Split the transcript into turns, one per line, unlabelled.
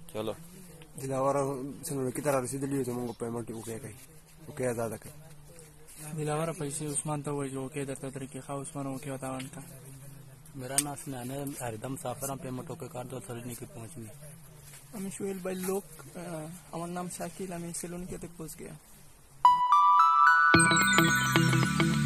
चलो
दिलावर संग kita harus dulu itu mau payment oke kai oke ada kai
Dilawar पैसे उस्मान तो वही जो ओके देता तरीके का उस्मान ओके बतावन का
मेरा नाम सुनान है हरदम साफर पेमेंट ओके कर दो सर की पहुंचनी
আমি সোহেল ভাই লোক আমার নাম শাকিল আমি সেলুন কেতে পৌঁছ গিয়া